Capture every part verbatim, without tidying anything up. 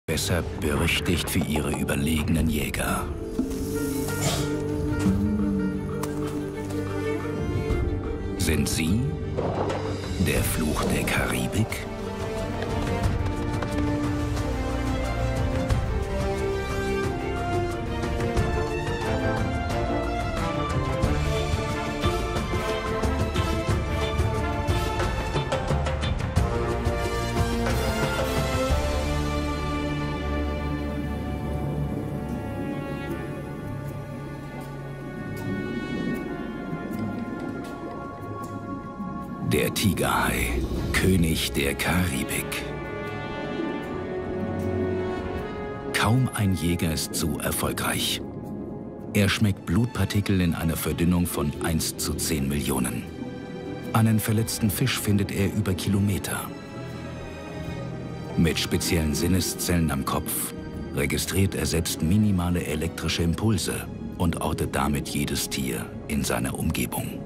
Besser berüchtigt für ihre überlegenen Jäger. Sind sie der Fluch der Karibik? Der Tigerhai, König der Karibik. Kaum ein Jäger ist so erfolgreich. Er schmeckt Blutpartikel in einer Verdünnung von eins zu zehn Millionen. Einen verletzten Fisch findet er über Kilometer. Mit speziellen Sinneszellen am Kopf registriert er selbst minimale elektrische Impulse und ortet damit jedes Tier in seiner Umgebung.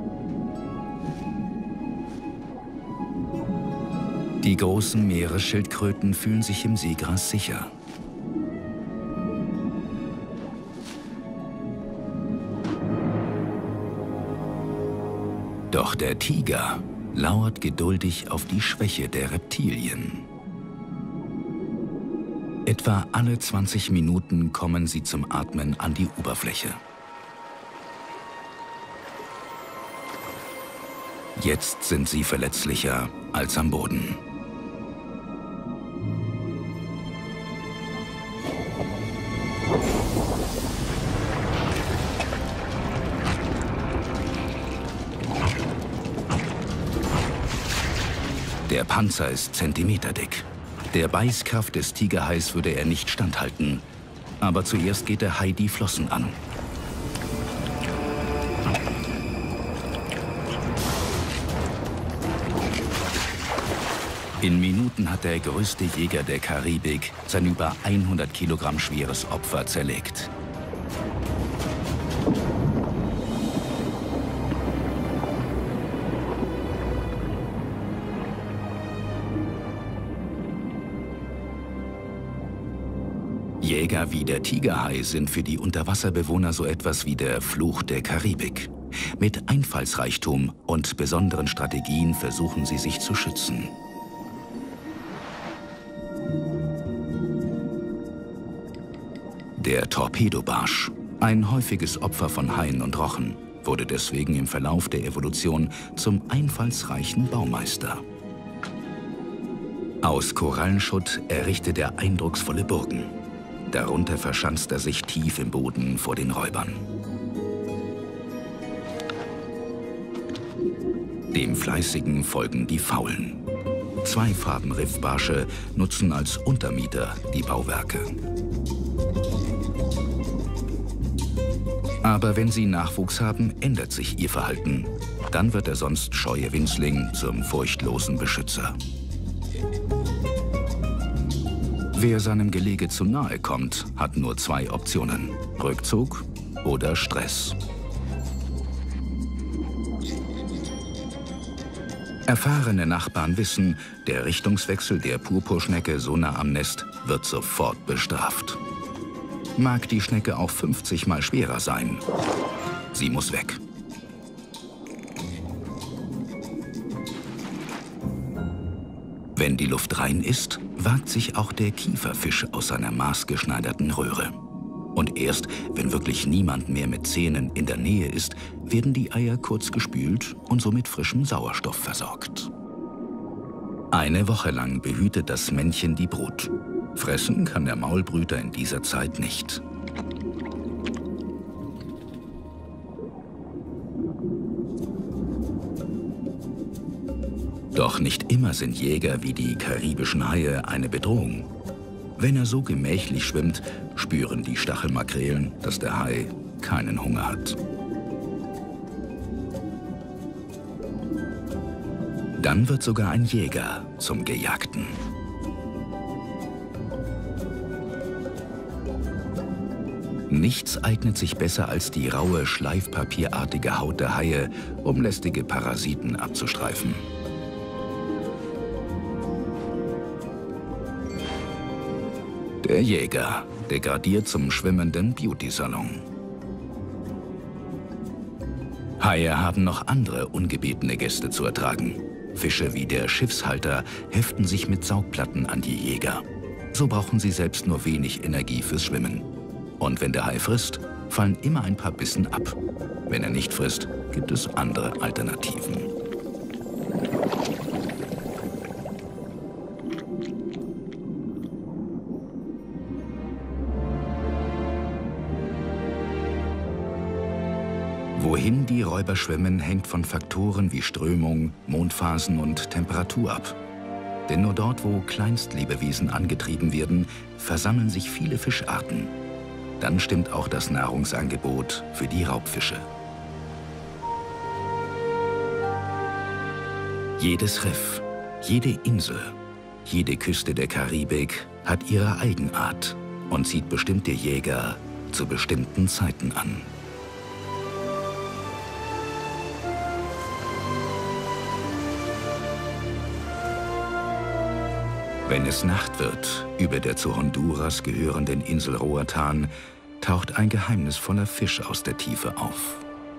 Die großen Meeresschildkröten fühlen sich im Seegras sicher. Doch der Tiger lauert geduldig auf die Schwäche der Reptilien. Etwa alle zwanzig Minuten kommen sie zum Atmen an die Oberfläche. Jetzt sind sie verletzlicher als am Boden. Der Panzer ist zentimeterdick. Der Beißkraft des Tigerhais würde er nicht standhalten. Aber zuerst geht der Hai die Flossen an. In Minuten hat der größte Jäger der Karibik sein über hundert Kilogramm schweres Opfer zerlegt. Jäger wie der Tigerhai sind für die Unterwasserbewohner so etwas wie der Fluch der Karibik. Mit Einfallsreichtum und besonderen Strategien versuchen sie sich zu schützen. Der Torpedobarsch, ein häufiges Opfer von Haien und Rochen, wurde deswegen im Verlauf der Evolution zum einfallsreichen Baumeister. Aus Korallenschutt errichtet er eindrucksvolle Burgen. Darunter verschanzt er sich tief im Boden vor den Räubern. Dem Fleißigen folgen die Faulen. Zweifarben-Riffbarsche nutzen als Untermieter die Bauwerke. Aber wenn sie Nachwuchs haben, ändert sich ihr Verhalten. Dann wird der sonst scheue Winzling zum furchtlosen Beschützer. Wer seinem Gelege zu nahe kommt, hat nur zwei Optionen: Rückzug oder Stress. Erfahrene Nachbarn wissen, der Richtungswechsel der Purpurschnecke so nah am Nest wird sofort bestraft. Mag die Schnecke auch fünfzig Mal schwerer sein. Sie muss weg. Wenn die Luft rein ist, wagt sich auch der Kieferfisch aus seiner maßgeschneiderten Röhre. Und erst, wenn wirklich niemand mehr mit Zähnen in der Nähe ist, werden die Eier kurz gespült und so mit frischem Sauerstoff versorgt. Eine Woche lang behütet das Männchen die Brut. Fressen kann der Maulbrüter in dieser Zeit nicht. Doch nicht immer sind Jäger wie die karibischen Haie eine Bedrohung. Wenn er so gemächlich schwimmt, spüren die Stachelmakrelen, dass der Hai keinen Hunger hat. Dann wird sogar ein Jäger zum Gejagten. Nichts eignet sich besser als die raue, schleifpapierartige Haut der Haie, um lästige Parasiten abzustreifen. Der Jäger, degradiert zum schwimmenden Beauty-Salon. Haie haben noch andere ungebetene Gäste zu ertragen. Fische wie der Schiffshalter heften sich mit Saugplatten an die Jäger. So brauchen sie selbst nur wenig Energie fürs Schwimmen. Und wenn der Hai frisst, fallen immer ein paar Bissen ab. Wenn er nicht frisst, gibt es andere Alternativen. Wohin die Räuber schwimmen, hängt von Faktoren wie Strömung, Mondphasen und Temperatur ab. Denn nur dort, wo Kleinstlebewesen angetrieben werden, versammeln sich viele Fischarten. Dann stimmt auch das Nahrungsangebot für die Raubfische. Jedes Riff, jede Insel, jede Küste der Karibik hat ihre Eigenart und zieht bestimmte Jäger zu bestimmten Zeiten an. Wenn es Nacht wird, über der zu Honduras gehörenden Insel Roatán, taucht ein geheimnisvoller Fisch aus der Tiefe auf.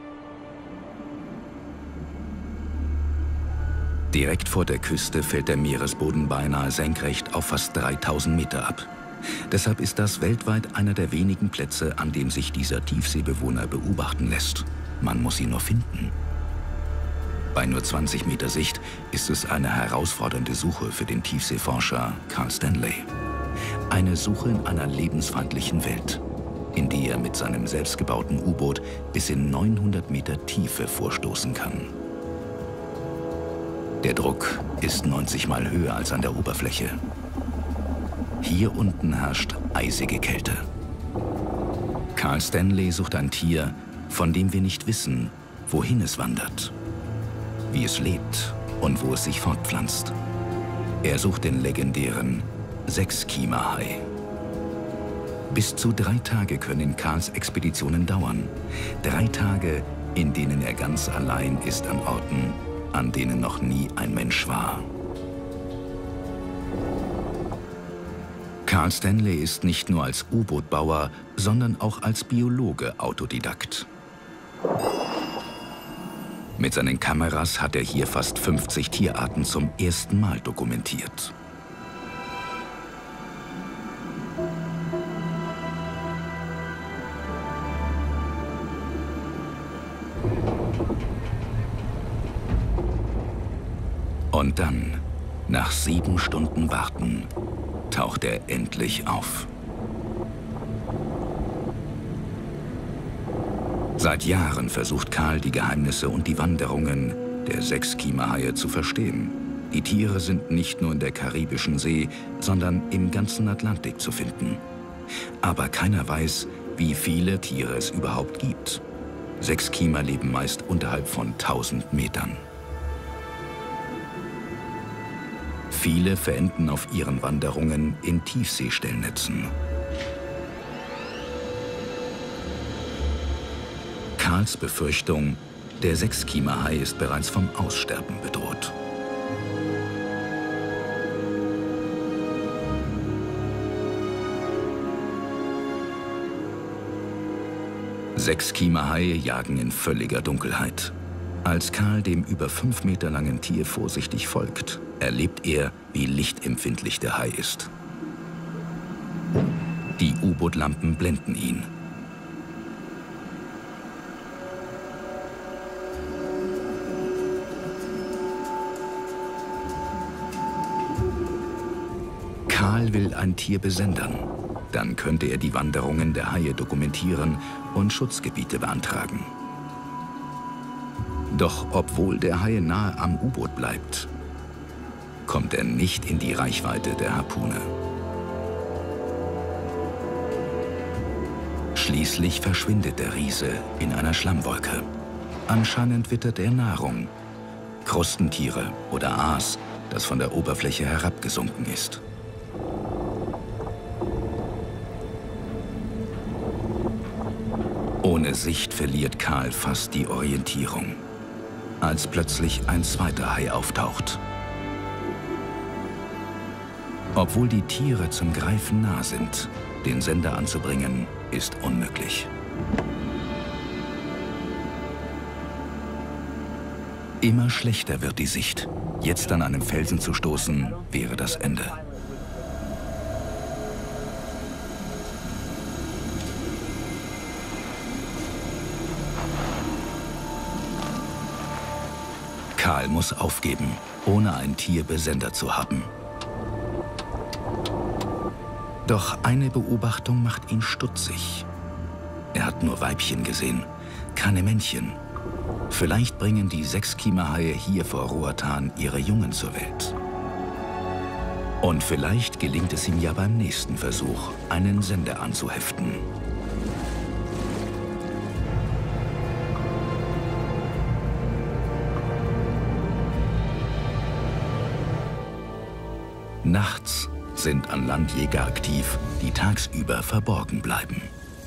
Direkt vor der Küste fällt der Meeresboden beinahe senkrecht auf fast dreitausend Meter ab. Deshalb ist das weltweit einer der wenigen Plätze, an dem sich dieser Tiefseebewohner beobachten lässt. Man muss ihn nur finden. Bei nur zwanzig Meter Sicht ist es eine herausfordernde Suche für den Tiefseeforscher Carl Stanley. Eine Suche in einer lebensfeindlichen Welt, in die er mit seinem selbstgebauten U-Boot bis in neunhundert Meter Tiefe vorstoßen kann. Der Druck ist neunzig Mal höher als an der Oberfläche. Hier unten herrscht eisige Kälte. Carl Stanley sucht ein Tier, von dem wir nicht wissen, wohin es wandert, wie es lebt und wo es sich fortpflanzt. Er sucht den legendären Sechskiemer-Hai. Bis zu drei Tage können Carls Expeditionen dauern. Drei Tage, in denen er ganz allein ist an Orten, an denen noch nie ein Mensch war. Carl Stanley ist nicht nur als U-Boot-Bauer, sondern auch als Biologe Autodidakt. Mit seinen Kameras hat er hier fast fünfzig Tierarten zum ersten Mal dokumentiert. Und dann, nach sieben Stunden Warten, taucht er endlich auf. Seit Jahren versucht Carl, die Geheimnisse und die Wanderungen der Sechskiemer-Haie zu verstehen. Die Tiere sind nicht nur in der Karibischen See, sondern im ganzen Atlantik zu finden. Aber keiner weiß, wie viele Tiere es überhaupt gibt. Sechskiemer leben meist unterhalb von tausend Metern. Viele verenden auf ihren Wanderungen in Tiefseestellnetzen. Carls Befürchtung, der Sechskiemer-Hai ist bereits vom Aussterben bedroht. Sechskiemer-Haie jagen in völliger Dunkelheit. Als Carl dem über fünf Meter langen Tier vorsichtig folgt, erlebt er, wie lichtempfindlich der Hai ist. Die U-Boot-Lampen blenden ihn. Carl will ein Tier besendern. Dann könnte er die Wanderungen der Haie dokumentieren und Schutzgebiete beantragen. Doch obwohl der Hai nahe am U-Boot bleibt, kommt er nicht in die Reichweite der Harpune. Schließlich verschwindet der Riese in einer Schlammwolke. Anscheinend wittert er Nahrung, Krustentiere oder Aas, das von der Oberfläche herabgesunken ist. Ohne Sicht verliert Carl fast die Orientierung, als plötzlich ein zweiter Hai auftaucht. Obwohl die Tiere zum Greifen nah sind, den Sender anzubringen, ist unmöglich. Immer schlechter wird die Sicht. Jetzt an einem Felsen zu stoßen, wäre das Ende. Karl muss aufgeben, ohne ein Tier besendet zu haben. Doch eine Beobachtung macht ihn stutzig. Er hat nur Weibchen gesehen, keine Männchen. Vielleicht bringen die Sechskiemerhaie hier vor Roatan ihre Jungen zur Welt. Und vielleicht gelingt es ihm ja beim nächsten Versuch, einen Sender anzuheften. Nachts sind an Land Jäger aktiv, die tagsüber verborgen bleiben.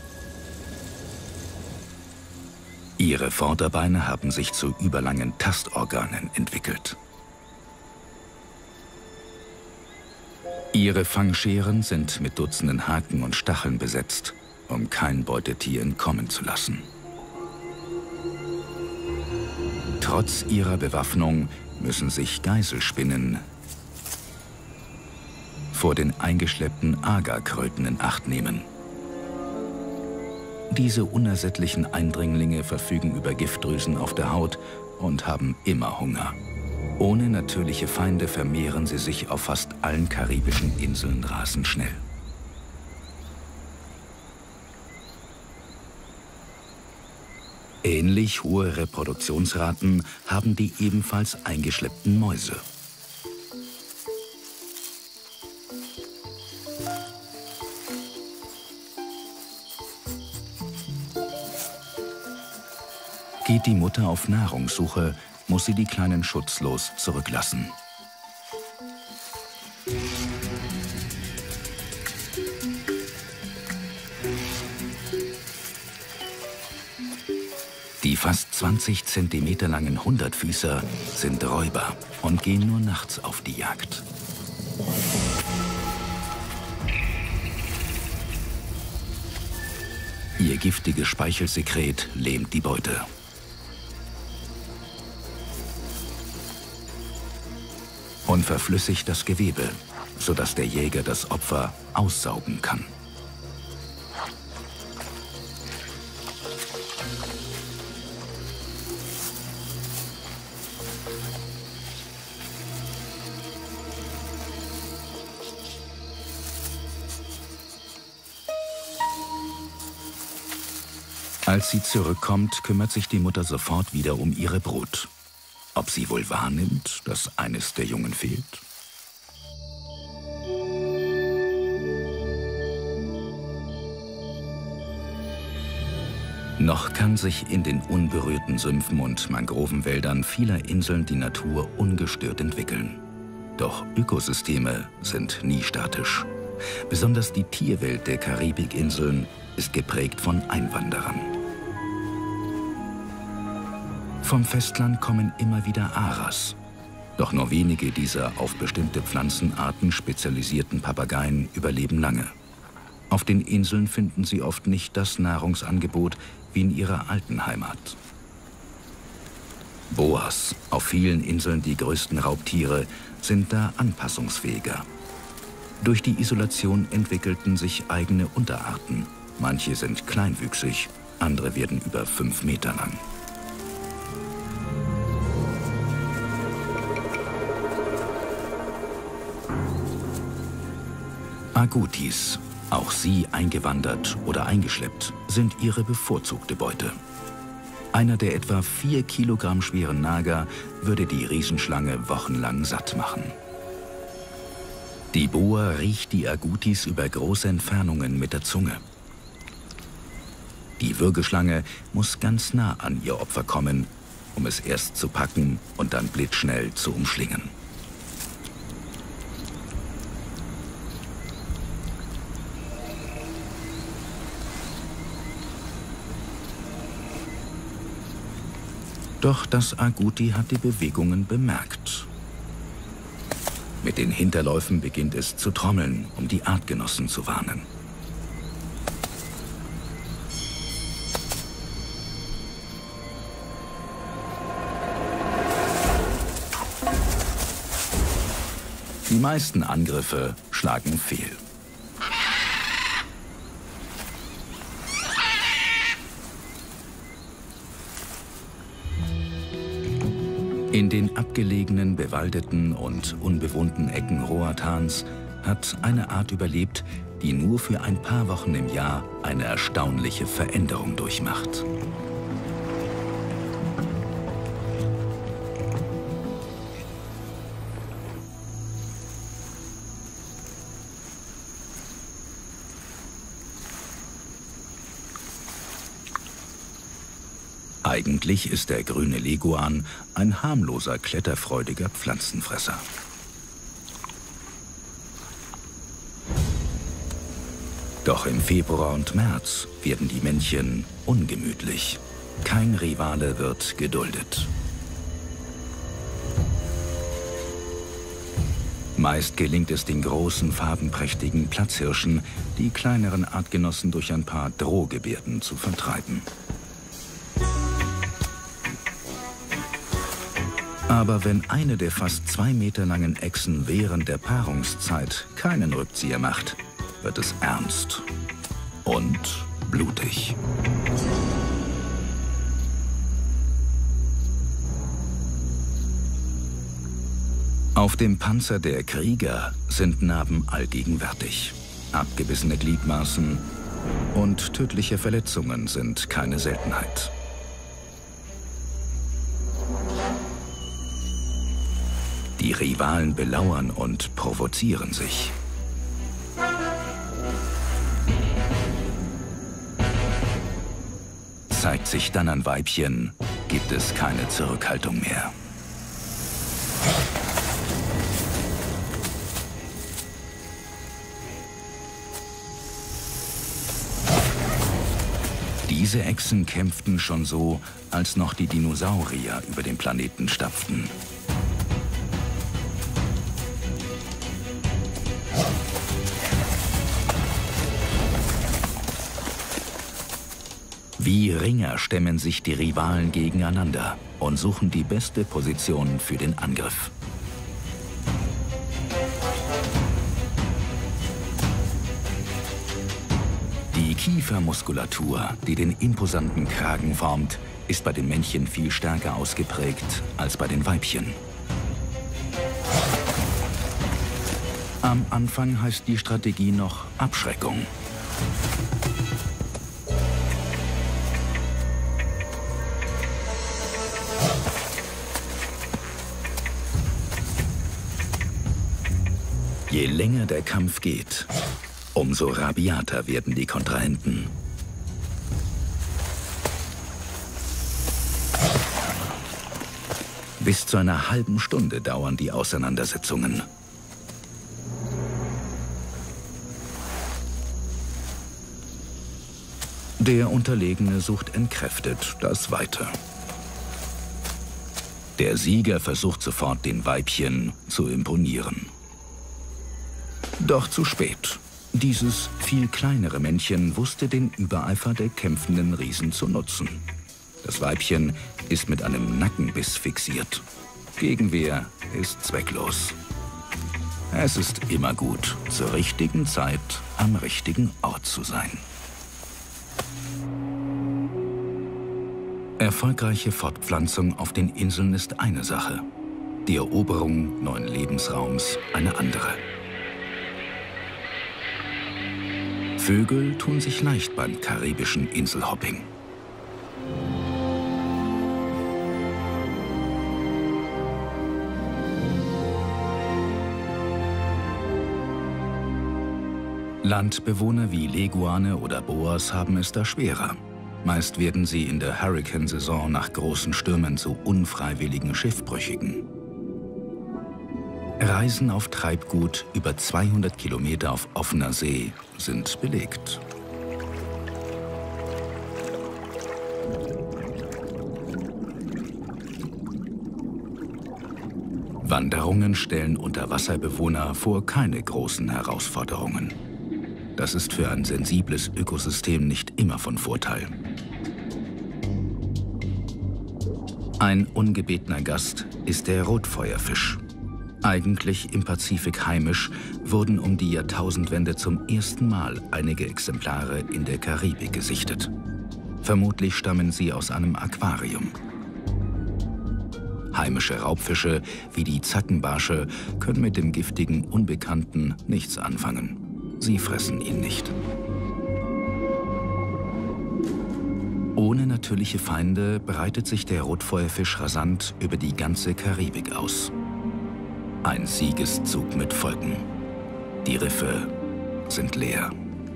Ihre Vorderbeine haben sich zu überlangen Tastorganen entwickelt. Ihre Fangscheren sind mit Dutzenden Haken und Stacheln besetzt, um kein Beutetier entkommen zu lassen. Trotz ihrer Bewaffnung müssen sich Geiselspinnen vor den eingeschleppten Agerkröten in Acht nehmen. Diese unersättlichen Eindringlinge verfügen über Giftdrüsen auf der Haut und haben immer Hunger. Ohne natürliche Feinde vermehren sie sich auf fast allen karibischen Inseln rasend schnell. Ähnlich hohe Reproduktionsraten haben die ebenfalls eingeschleppten Mäuse. Geht die Mutter auf Nahrungssuche, muss sie die Kleinen schutzlos zurücklassen. Die fast zwanzig Zentimeter langen Hundertfüßer sind Räuber und gehen nur nachts auf die Jagd. Ihr giftiges Speichelsekret lähmt die Beute. Und verflüssigt das Gewebe, sodass der Jäger das Opfer aussaugen kann. Als sie zurückkommt, kümmert sich die Mutter sofort wieder um ihre Brut. Ob sie wohl wahrnimmt, dass eines der Jungen fehlt? Noch kann sich in den unberührten Sümpfen und Mangrovenwäldern vieler Inseln die Natur ungestört entwickeln. Doch Ökosysteme sind nie statisch. Besonders die Tierwelt der Karibikinseln ist geprägt von Einwanderern. Vom Festland kommen immer wieder Aras. Doch nur wenige dieser auf bestimmte Pflanzenarten spezialisierten Papageien überleben lange. Auf den Inseln finden sie oft nicht das Nahrungsangebot wie in ihrer alten Heimat. Boas, auf vielen Inseln die größten Raubtiere, sind da anpassungsfähiger. Durch die Isolation entwickelten sich eigene Unterarten. Manche sind kleinwüchsig, andere werden über fünf Meter lang. Agutis, auch sie eingewandert oder eingeschleppt, sind ihre bevorzugte Beute. Einer der etwa vier Kilogramm schweren Nager würde die Riesenschlange wochenlang satt machen. Die Boa riecht die Agutis über große Entfernungen mit der Zunge. Die Würgeschlange muss ganz nah an ihr Opfer kommen, um es erst zu packen und dann blitzschnell zu umschlingen. Doch das Aguti hat die Bewegungen bemerkt. Mit den Hinterläufen beginnt es zu trommeln, um die Artgenossen zu warnen. Die meisten Angriffe schlagen fehl. In den abgelegenen, bewaldeten und unbewohnten Ecken Roathans hat eine Art überlebt, die nur für ein paar Wochen im Jahr eine erstaunliche Veränderung durchmacht. Eigentlich ist der grüne Leguan ein harmloser, kletterfreudiger Pflanzenfresser. Doch im Februar und März werden die Männchen ungemütlich. Kein Rivale wird geduldet. Meist gelingt es den großen, farbenprächtigen Platzhirschen, die kleineren Artgenossen durch ein paar Drohgebärden zu vertreiben. Aber wenn eine der fast zwei Meter langen Echsen während der Paarungszeit keinen Rückzieher macht, wird es ernst und blutig. Auf dem Panzer der Krieger sind Narben allgegenwärtig. Abgebissene Gliedmaßen und tödliche Verletzungen sind keine Seltenheit. Die Rivalen belauern und provozieren sich. Zeigt sich dann ein Weibchen, gibt es keine Zurückhaltung mehr. Diese Echsen kämpften schon so, als noch die Dinosaurier über den Planeten stapften. Wie Ringer stemmen sich die Rivalen gegeneinander und suchen die beste Position für den Angriff. Die Kiefermuskulatur, die den imposanten Kragen formt, ist bei den Männchen viel stärker ausgeprägt als bei den Weibchen. Am Anfang heißt die Strategie noch Abschreckung. Je länger der Kampf geht, umso rabiater werden die Kontrahenten. Bis zu einer halben Stunde dauern die Auseinandersetzungen. Der Unterlegene sucht entkräftet das Weite. Der Sieger versucht sofort, den Weibchen zu imponieren. Doch zu spät. Dieses viel kleinere Männchen wusste den Übereifer der kämpfenden Riesen zu nutzen. Das Weibchen ist mit einem Nackenbiss fixiert. Gegenwehr ist zwecklos. Es ist immer gut, zur richtigen Zeit am richtigen Ort zu sein. Erfolgreiche Fortpflanzung auf den Inseln ist eine Sache, die Eroberung neuen Lebensraums eine andere. Vögel tun sich leicht beim karibischen Inselhopping. Landbewohner wie Leguane oder Boas haben es da schwerer. Meist werden sie in der Hurrikansaison nach großen Stürmen zu unfreiwilligen Schiffbrüchigen. Reisen auf Treibgut über zweihundert Kilometer auf offener See sind belegt. Wanderungen stellen Unterwasserbewohner vor keine großen Herausforderungen. Das ist für ein sensibles Ökosystem nicht immer von Vorteil. Ein ungebetener Gast ist der Rotfeuerfisch. Eigentlich im Pazifik heimisch, wurden um die Jahrtausendwende zum ersten Mal einige Exemplare in der Karibik gesichtet. Vermutlich stammen sie aus einem Aquarium. Heimische Raubfische wie die Zackenbarsche können mit dem giftigen Unbekannten nichts anfangen. Sie fressen ihn nicht. Ohne natürliche Feinde breitet sich der Rotfeuerfisch rasant über die ganze Karibik aus. Ein Siegeszug mit Folgen. Die Riffe sind leer.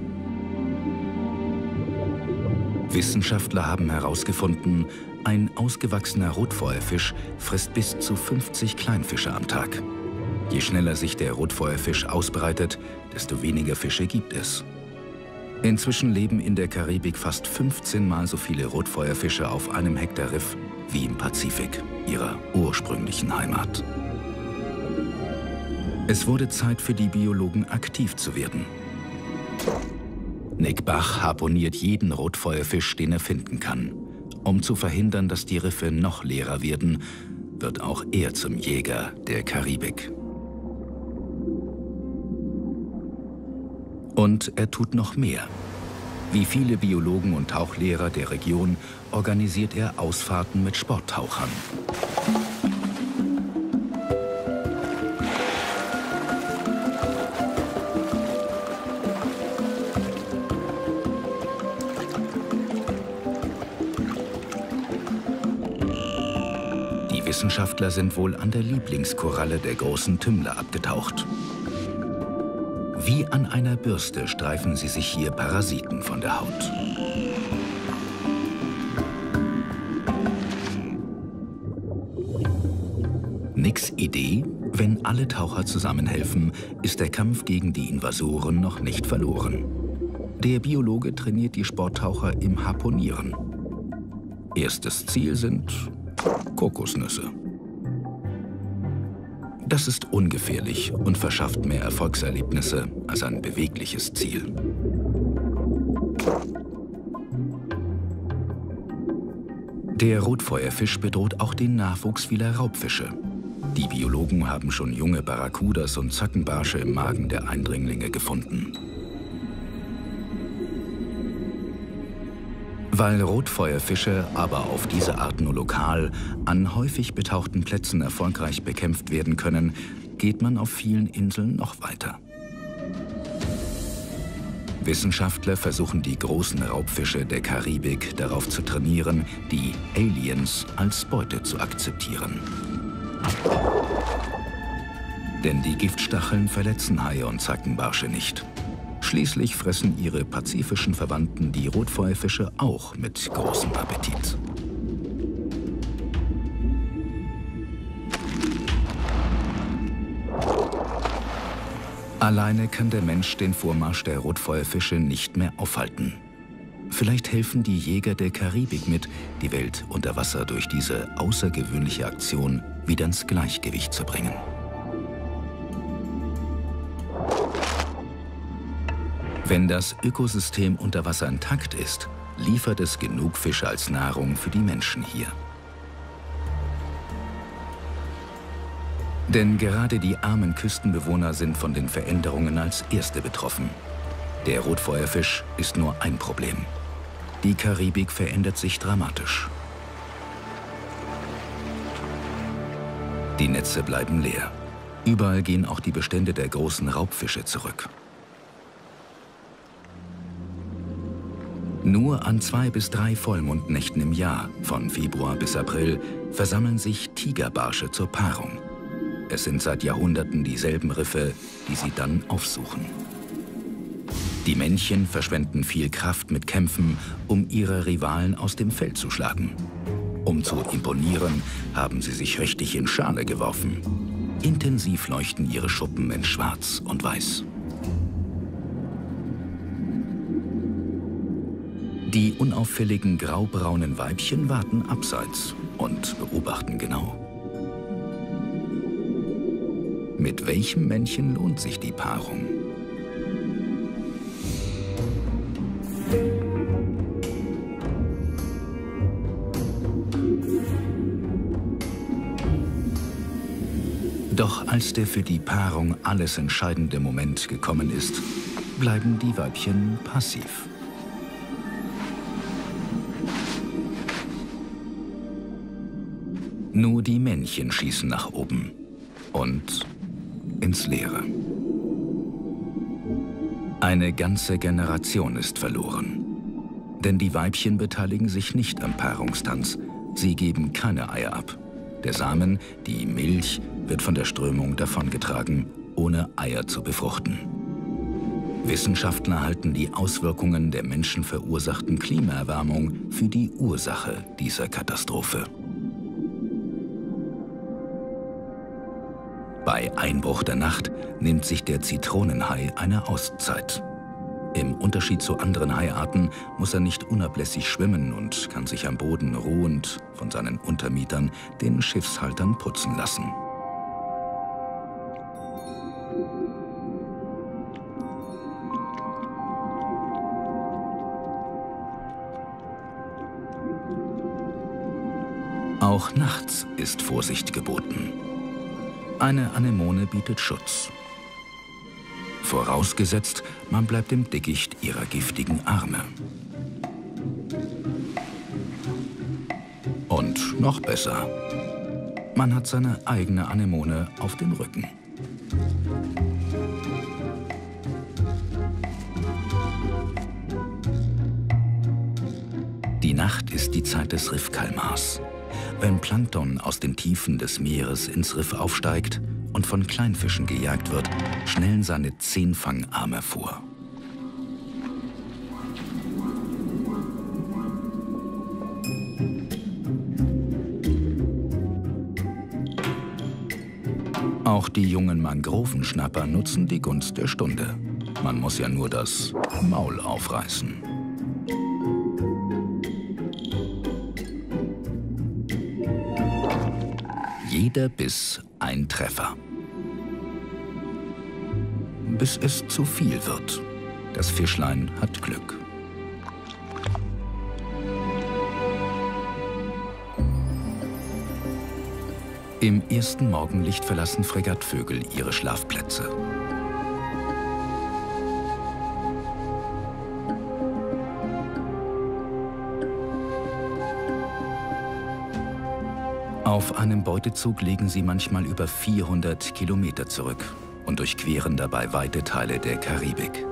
Wissenschaftler haben herausgefunden, ein ausgewachsener Rotfeuerfisch frisst bis zu fünfzig Kleinfische am Tag. Je schneller sich der Rotfeuerfisch ausbreitet, desto weniger Fische gibt es. Inzwischen leben in der Karibik fast fünfzehn Mal so viele Rotfeuerfische auf einem Hektar Riff wie im Pazifik, ihrer ursprünglichen Heimat. Es wurde Zeit für die Biologen, aktiv zu werden. Nick Bach harpuniert jeden Rotfeuerfisch, den er finden kann. Um zu verhindern, dass die Riffe noch leerer werden, wird auch er zum Jäger der Karibik. Und er tut noch mehr. Wie viele Biologen und Tauchlehrer der Region organisiert er Ausfahrten mit Sporttauchern. Die Wissenschaftler sind wohl an der Lieblingskoralle der großen Tümmler abgetaucht. Wie an einer Bürste streifen sie sich hier Parasiten von der Haut. Nicks Idee: Wenn alle Taucher zusammenhelfen, ist der Kampf gegen die Invasoren noch nicht verloren. Der Biologe trainiert die Sporttaucher im Harpunieren. Erstes Ziel sind Kokosnüsse. Das ist ungefährlich und verschafft mehr Erfolgserlebnisse als ein bewegliches Ziel. Der Rotfeuerfisch bedroht auch den Nachwuchs vieler Raubfische. Die Biologen haben schon junge Barracudas und Zackenbarsche im Magen der Eindringlinge gefunden. Weil Rotfeuerfische aber auf diese Art nur lokal an häufig betauchten Plätzen erfolgreich bekämpft werden können, geht man auf vielen Inseln noch weiter. Wissenschaftler versuchen die großen Raubfische der Karibik darauf zu trainieren, die Aliens als Beute zu akzeptieren. Denn die Giftstacheln verletzen Haie und Zackenbarsche nicht. Schließlich fressen ihre pazifischen Verwandten die Rotfeuerfische auch mit großem Appetit. Alleine kann der Mensch den Vormarsch der Rotfeuerfische nicht mehr aufhalten. Vielleicht helfen die Jäger der Karibik mit, die Welt unter Wasser durch diese außergewöhnliche Aktion wieder ins Gleichgewicht zu bringen. Wenn das Ökosystem unter Wasser intakt ist, liefert es genug Fische als Nahrung für die Menschen hier. Denn gerade die armen Küstenbewohner sind von den Veränderungen als Erste betroffen. Der Rotfeuerfisch ist nur ein Problem. Die Karibik verändert sich dramatisch. Die Netze bleiben leer. Überall gehen auch die Bestände der großen Raubfische zurück. Nur an zwei bis drei Vollmondnächten im Jahr, von Februar bis April, versammeln sich Tigerbarsche zur Paarung. Es sind seit Jahrhunderten dieselben Riffe, die sie dann aufsuchen. Die Männchen verschwenden viel Kraft mit Kämpfen, um ihre Rivalen aus dem Feld zu schlagen. Um zu imponieren, haben sie sich richtig in Schale geworfen. Intensiv leuchten ihre Schuppen in Schwarz und Weiß. Die unauffälligen graubraunen Weibchen warten abseits und beobachten genau. Mit welchem Männchen lohnt sich die Paarung? Doch als der für die Paarung alles entscheidende Moment gekommen ist, bleiben die Weibchen passiv. Nur die Männchen schießen nach oben und ins Leere. Eine ganze Generation ist verloren. Denn die Weibchen beteiligen sich nicht am Paarungstanz. Sie geben keine Eier ab. Der Samen, die Milch, wird von der Strömung davongetragen, ohne Eier zu befruchten. Wissenschaftler halten die Auswirkungen der menschenverursachten Klimaerwärmung für die Ursache dieser Katastrophe. Bei Einbruch der Nacht nimmt sich der Zitronenhai eine Auszeit. Im Unterschied zu anderen Haiarten muss er nicht unablässig schwimmen und kann sich am Boden ruhend von seinen Untermietern, den Schiffshaltern, putzen lassen. Auch nachts ist Vorsicht geboten. Eine Anemone bietet Schutz. Vorausgesetzt, man bleibt im Dickicht ihrer giftigen Arme. Und noch besser, man hat seine eigene Anemone auf dem Rücken. Die Nacht ist die Zeit des Riffkalmars. Wenn Plankton aus den Tiefen des Meeres ins Riff aufsteigt und von Kleinfischen gejagt wird, schnellen seine Zehnfangarme vor. Auch die jungen Mangrovenschnapper nutzen die Gunst der Stunde. Man muss ja nur das Maul aufreißen. Jeder Biss ein Treffer. Bis es zu viel wird. Das Fischlein hat Glück. Im ersten Morgenlicht verlassen Fregattvögel ihre Schlafplätze. Auf einem Beutezug legen sie manchmal über vierhundert Kilometer zurück und durchqueren dabei weite Teile der Karibik.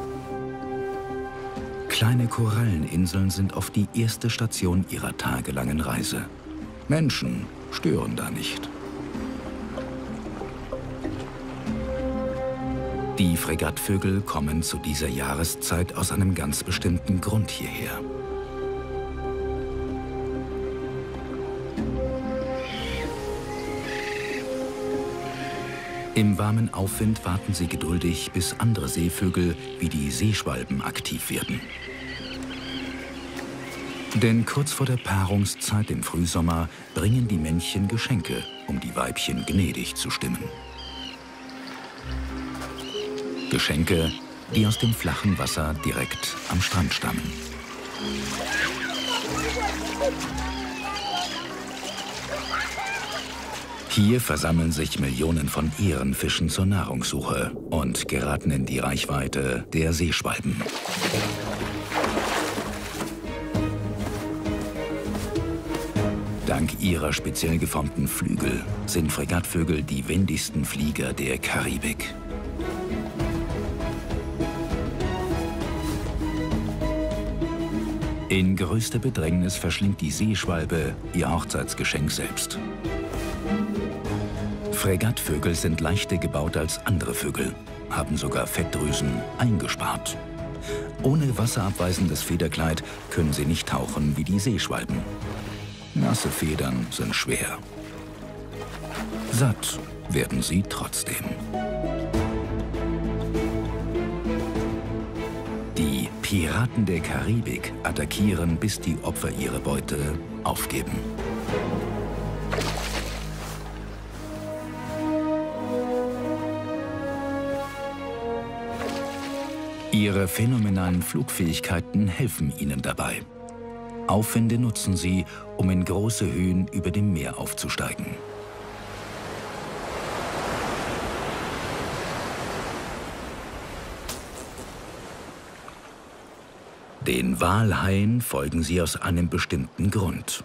Kleine Koralleninseln sind oft die erste Station ihrer tagelangen Reise. Menschen stören da nicht. Die Fregattvögel kommen zu dieser Jahreszeit aus einem ganz bestimmten Grund hierher. Im warmen Aufwind warten sie geduldig, bis andere Seevögel wie die Seeschwalben aktiv werden. Denn kurz vor der Paarungszeit im Frühsommer bringen die Männchen Geschenke, um die Weibchen gnädig zu stimmen. Geschenke, die aus dem flachen Wasser direkt am Strand stammen. Hier versammeln sich Millionen von Ehrenfischen zur Nahrungssuche und geraten in die Reichweite der Seeschwalben. Dank ihrer speziell geformten Flügel sind Fregattvögel die wendigsten Flieger der Karibik. In größter Bedrängnis verschlingt die Seeschwalbe ihr Hochzeitsgeschenk selbst. Fregattvögel sind leichter gebaut als andere Vögel, haben sogar Fettdrüsen eingespart. Ohne wasserabweisendes Federkleid können sie nicht tauchen wie die Seeschwalben. Nasse Federn sind schwer. Satt werden sie trotzdem. Die Piraten der Karibik attackieren, bis die Opfer ihre Beute aufgeben. Ihre phänomenalen Flugfähigkeiten helfen ihnen dabei. Aufwinde nutzen sie, um in große Höhen über dem Meer aufzusteigen. Den Walhaien folgen sie aus einem bestimmten Grund.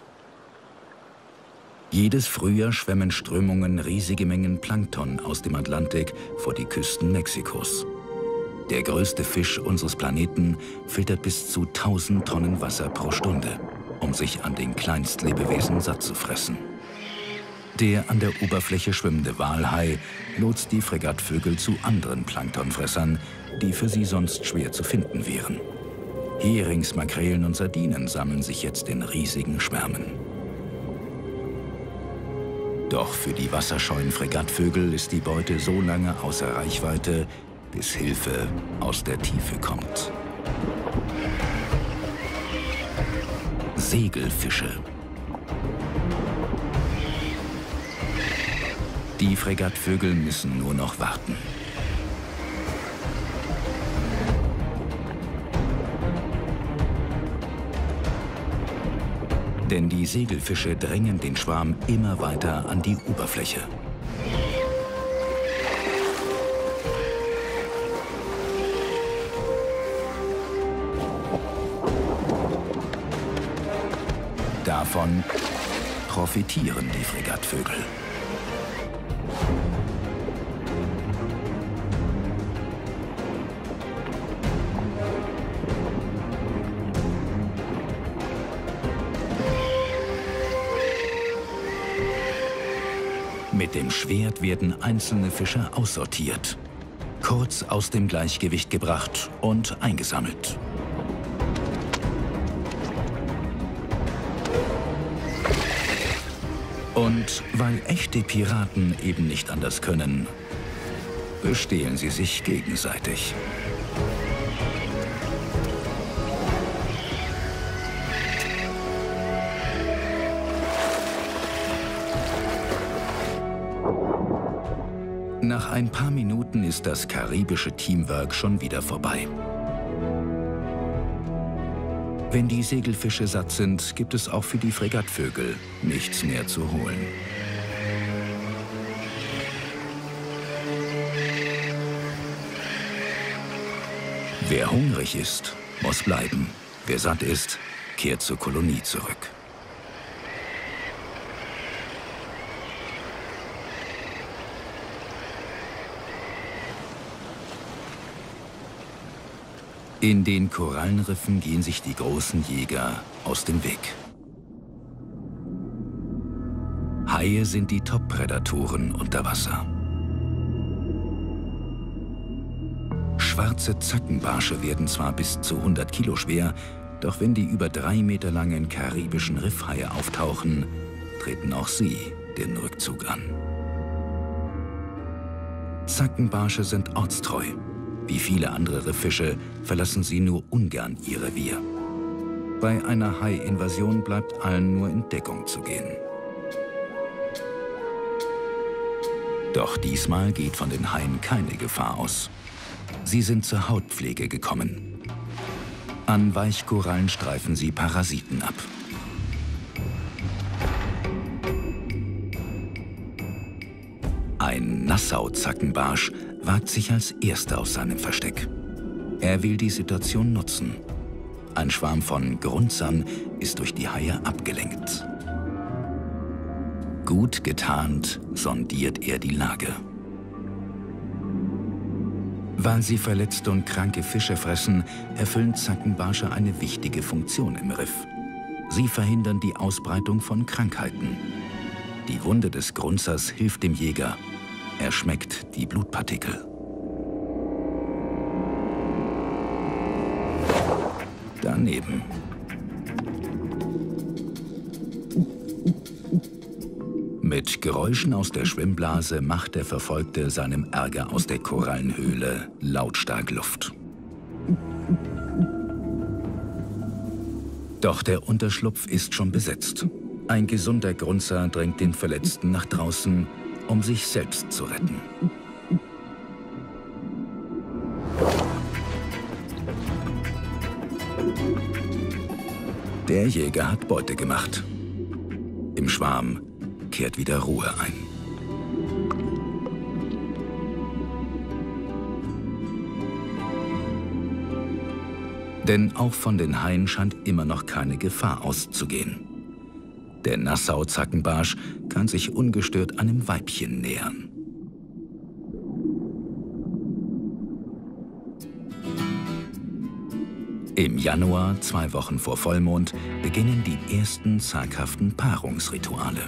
Jedes Frühjahr schwemmen Strömungen riesige Mengen Plankton aus dem Atlantik vor die Küsten Mexikos. Der größte Fisch unseres Planeten filtert bis zu tausend Tonnen Wasser pro Stunde, um sich an den Kleinstlebewesen satt zu fressen. Der an der Oberfläche schwimmende Walhai lotst die Fregattvögel zu anderen Planktonfressern, die für sie sonst schwer zu finden wären. Herings, Makrelen und Sardinen sammeln sich jetzt in riesigen Schwärmen. Doch für die wasserscheuen Fregattvögel ist die Beute so lange außer Reichweite, bis Hilfe aus der Tiefe kommt. Segelfische. Die Fregattvögel müssen nur noch warten. Denn die Segelfische drängen den Schwarm immer weiter an die Oberfläche. Davon profitieren die Fregattvögel. Mit dem Schwert werden einzelne Fische aussortiert, kurz aus dem Gleichgewicht gebracht und eingesammelt. Und weil echte Piraten eben nicht anders können, bestehlen sie sich gegenseitig. Nach ein paar Minuten ist das karibische Teamwork schon wieder vorbei. Wenn die Segelfische satt sind, gibt es auch für die Fregattvögel nichts mehr zu holen. Wer hungrig ist, muss bleiben. Wer satt ist, kehrt zur Kolonie zurück. In den Korallenriffen gehen sich die großen Jäger aus dem Weg. Haie sind die Top-Prädatoren unter Wasser. Schwarze Zackenbarsche werden zwar bis zu hundert Kilo schwer, doch wenn die über drei Meter langen karibischen Riffhaie auftauchen, treten auch sie den Rückzug an. Zackenbarsche sind ortstreu. Wie viele andere Rifffische verlassen sie nur ungern ihr Revier. Bei einer Hai-Invasion bleibt allen nur in Deckung zu gehen. Doch diesmal geht von den Haien keine Gefahr aus. Sie sind zur Hautpflege gekommen. An Weichkorallen streifen sie Parasiten ab. Ein Nassau-Zackenbarsch wagt sich als erster aus seinem Versteck. Er will die Situation nutzen. Ein Schwarm von Grunzern ist durch die Haie abgelenkt. Gut getarnt sondiert er die Lage. Weil sie verletzte und kranke Fische fressen, erfüllen Zackenbarsche eine wichtige Funktion im Riff. Sie verhindern die Ausbreitung von Krankheiten. Die Wunde des Grunzers hilft dem Jäger. Er schmeckt die Blutpartikel. Daneben. Mit Geräuschen aus der Schwimmblase macht der Verfolgte seinem Ärger aus der Korallenhöhle lautstark Luft. Doch der Unterschlupf ist schon besetzt. Ein gesunder Grunzer drängt den Verletzten nach draußen, um sich selbst zu retten. Der Jäger hat Beute gemacht. Im Schwarm kehrt wieder Ruhe ein. Denn auch von den Haien scheint immer noch keine Gefahr auszugehen. Der Nassau-Zackenbarsch kann sich ungestört einem Weibchen nähern. Im Januar, zwei Wochen vor Vollmond, beginnen die ersten zaghaften Paarungsrituale.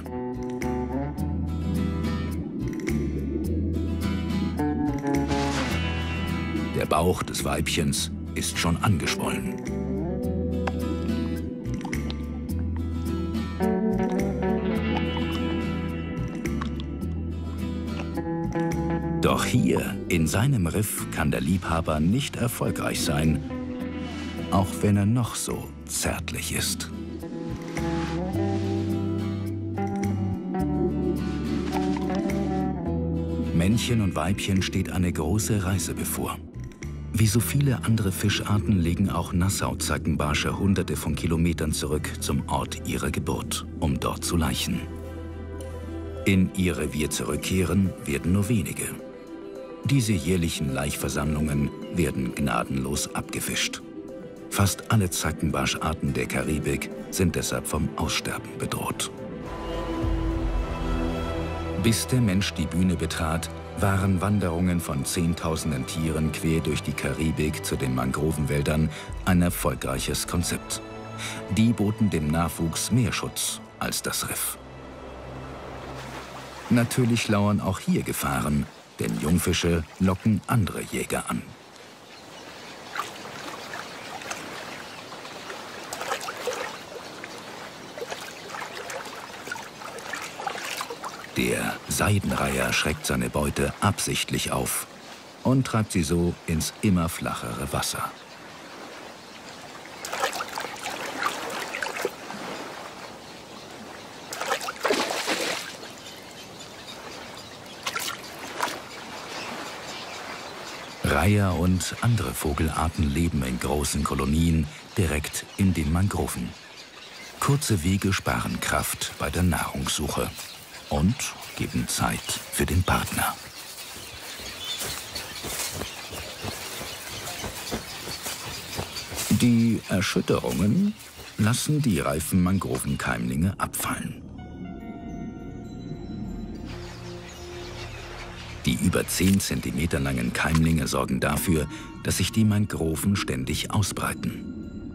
Der Bauch des Weibchens ist schon angeschwollen. Doch hier, in seinem Riff, kann der Liebhaber nicht erfolgreich sein, auch wenn er noch so zärtlich ist. Männchen und Weibchen steht eine große Reise bevor. Wie so viele andere Fischarten legen auch Nassau-Zackenbarsche hunderte von Kilometern zurück zum Ort ihrer Geburt, um dort zu laichen. In ihr Revier zurückkehren werden nur wenige. Diese jährlichen Laichversammlungen werden gnadenlos abgefischt. Fast alle Zackenbarscharten der Karibik sind deshalb vom Aussterben bedroht. Bis der Mensch die Bühne betrat, waren Wanderungen von Zehntausenden Tieren quer durch die Karibik zu den Mangrovenwäldern ein erfolgreiches Konzept. Die boten dem Nachwuchs mehr Schutz als das Riff. Natürlich lauern auch hier Gefahren, denn Jungfische locken andere Jäger an. Der Seidenreiher schreckt seine Beute absichtlich auf und treibt sie so ins immer flachere Wasser. Reiher und andere Vogelarten leben in großen Kolonien direkt in den Mangroven. Kurze Wege sparen Kraft bei der Nahrungssuche und geben Zeit für den Partner. Die Erschütterungen lassen die reifen Mangrovenkeimlinge abfallen. Die über zehn Zentimeter langen Keimlinge sorgen dafür, dass sich die Mangroven ständig ausbreiten.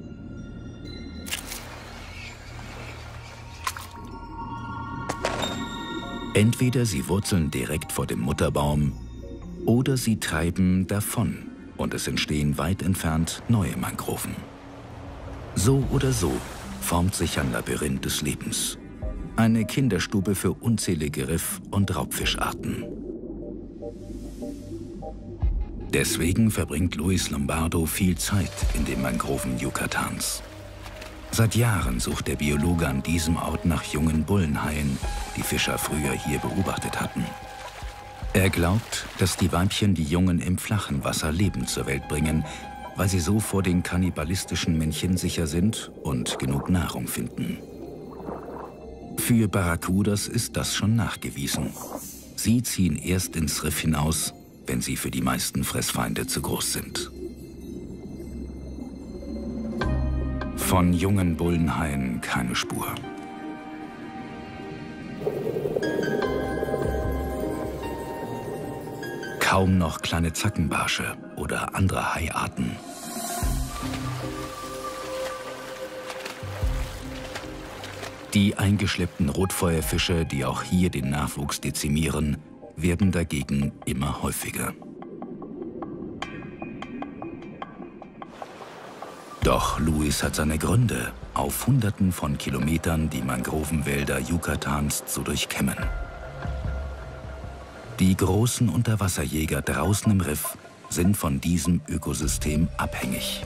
Entweder sie wurzeln direkt vor dem Mutterbaum oder sie treiben davon und es entstehen weit entfernt neue Mangroven. So oder so formt sich ein Labyrinth des Lebens. Eine Kinderstube für unzählige Riff- und Raubfischarten. Deswegen verbringt Luis Lombardo viel Zeit in den Mangroven Yucatans. Seit Jahren sucht der Biologe an diesem Ort nach jungen Bullenhaien, die Fischer früher hier beobachtet hatten. Er glaubt, dass die Weibchen die Jungen im flachen Wasser lebend zur Welt bringen, weil sie so vor den kannibalistischen Männchen sicher sind und genug Nahrung finden. Für Barracudas ist das schon nachgewiesen. Sie ziehen erst ins Riff hinaus, wenn sie für die meisten Fressfeinde zu groß sind. Von jungen Bullenhaien keine Spur. Kaum noch kleine Zackenbarsche oder andere Haiarten. Die eingeschleppten Rotfeuerfische, die auch hier den Nachwuchs dezimieren, werden dagegen immer häufiger. Doch Luis hat seine Gründe, auf Hunderten von Kilometern die Mangrovenwälder Yucatans zu durchkämmen. Die großen Unterwasserjäger draußen im Riff sind von diesem Ökosystem abhängig.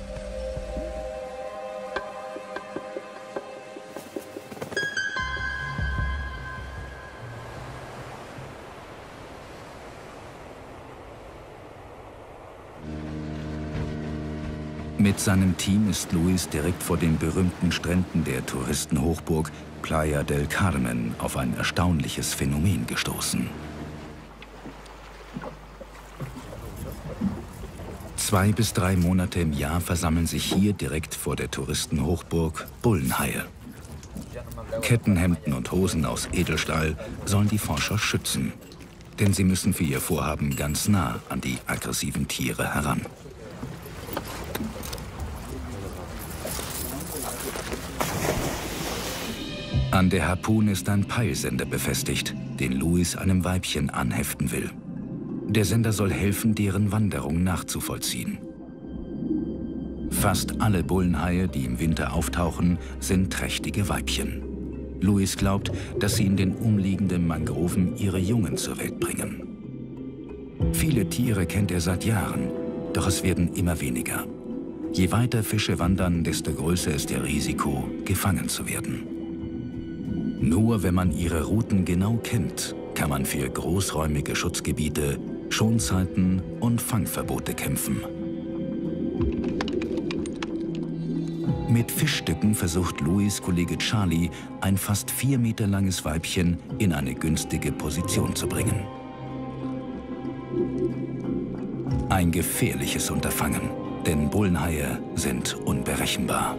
Mit seinem Team ist Luis direkt vor den berühmten Stränden der Touristenhochburg Playa del Carmen auf ein erstaunliches Phänomen gestoßen. Zwei bis drei Monate im Jahr versammeln sich hier direkt vor der Touristenhochburg Bullenhaie. Kettenhemden und Hosen aus Edelstahl sollen die Forscher schützen. Denn sie müssen für ihr Vorhaben ganz nah an die aggressiven Tiere heran. An der Harpune ist ein Peilsender befestigt, den Luis einem Weibchen anheften will. Der Sender soll helfen, deren Wanderung nachzuvollziehen. Fast alle Bullenhaie, die im Winter auftauchen, sind trächtige Weibchen. Luis glaubt, dass sie in den umliegenden Mangroven ihre Jungen zur Welt bringen. Viele Tiere kennt er seit Jahren, doch es werden immer weniger. Je weiter Fische wandern, desto größer ist ihr Risiko, gefangen zu werden. Nur wenn man ihre Routen genau kennt, kann man für großräumige Schutzgebiete, Schonzeiten und Fangverbote kämpfen. Mit Fischstücken versucht Luis' Kollege Charlie, ein fast vier Meter langes Weibchen in eine günstige Position zu bringen. Ein gefährliches Unterfangen, denn Bullenhaie sind unberechenbar.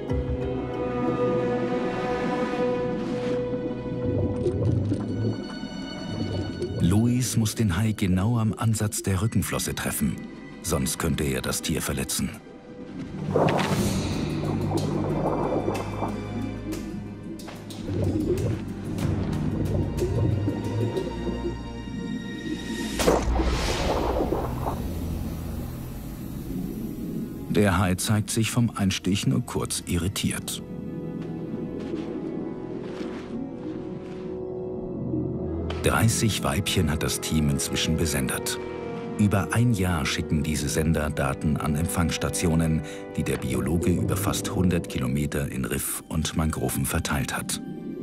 Luis muss den Hai genau am Ansatz der Rückenflosse treffen, sonst könnte er das Tier verletzen. Der Hai zeigt sich vom Einstich nur kurz irritiert. dreißig Weibchen hat das Team inzwischen besendet. Über ein Jahr schicken diese Sender Daten an Empfangsstationen, die der Biologe über fast hundert Kilometer in Riff und Mangroven verteilt hat.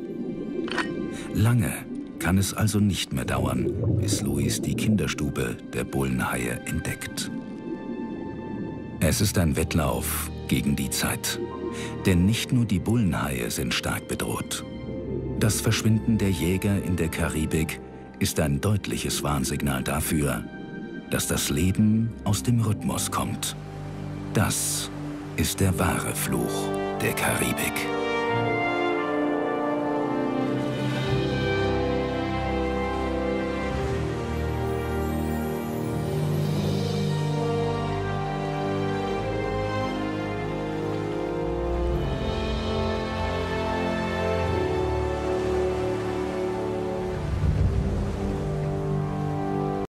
Lange kann es also nicht mehr dauern, bis Luis die Kinderstube der Bullenhaie entdeckt. Es ist ein Wettlauf gegen die Zeit. Denn nicht nur die Bullenhaie sind stark bedroht. Das Verschwinden der Jäger in der Karibik ist ein deutliches Warnsignal dafür, dass das Leben aus dem Rhythmus kommt. Das ist der wahre Fluch der Karibik.